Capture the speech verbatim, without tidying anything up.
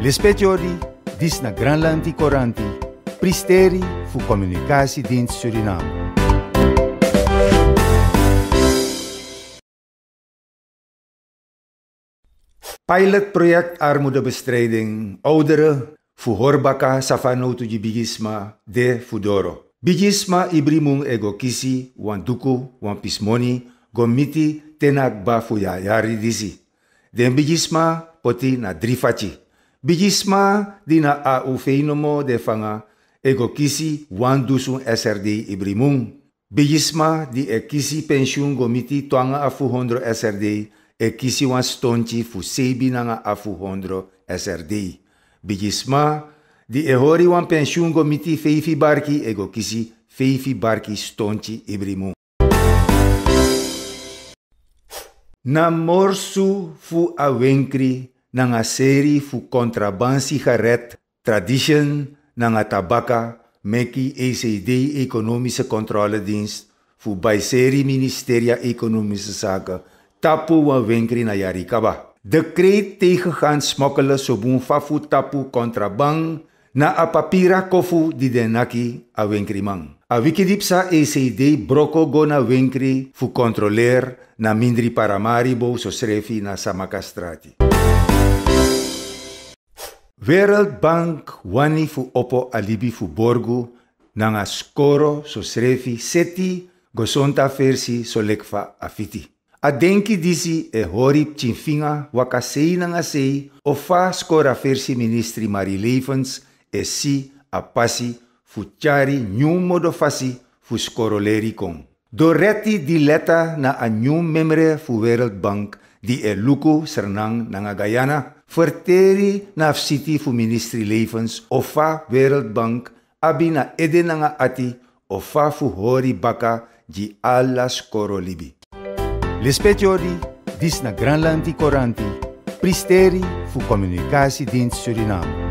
Lespetiori, dis na Granlandi Coranti, Pristeri fu Communicatiedienst Suriname. Pilotproject armoedebestrijding ouderen voor Horbaka Safanotu di Bigisma de Fudoro. Bigisma ibrimung ego kisi wan duku wan pismoni gomiti tenak ba fuyayari disi. Den bigisma poti na drifachi. Bigisma di na au feinomo de fanga ego kisi wan dusun S R D ibrimung. Bigisma di e kisi pensiun gomiti twanga afu hondro S R D e kisi wan stonchi fu sebi nanga afu hondro S R D. Bigisma di e hori wan pensiun gomiti feifi barki ego kisi feifi barki stonchi ibrimung. Na morsu fu awenkri nanga seri fu contraband sigaret tradition nanga tabaka meki E C D Economische Controledienst fu bij seri Ministeria Economische Zaken tapu wa wenkri na yarikaba. Decreet tegen gaan smokkelen sobun fafu tapu contraband na a papira kofu di denaki a wenkrimang. A wikidipsa E C D broko go na wenkri fu controleer na mindri paramaribo so srefi na samakastrati. Wereldbank wani fu opo alibi fu borgu nanga skoro so srefi seti gosonta versi so lekfa afiti. A denki disi e horip chinfinga wakasei nanga sei o fa skora versi ministri Mari Levens e si a pasi fu chari new modo fasi fu skoroleri kong. Doretti di leta na a new memre fu Wereldbank di e luku sernang nanga Guyana verteri na city fu ministri Levens o fa Wereldbank abi na ede nanga ati o fa fu hori baka di alla skoro libi. Lespetiori, dis na Granlandi Coranti, Pristeri fu Communicatiedienst Suriname.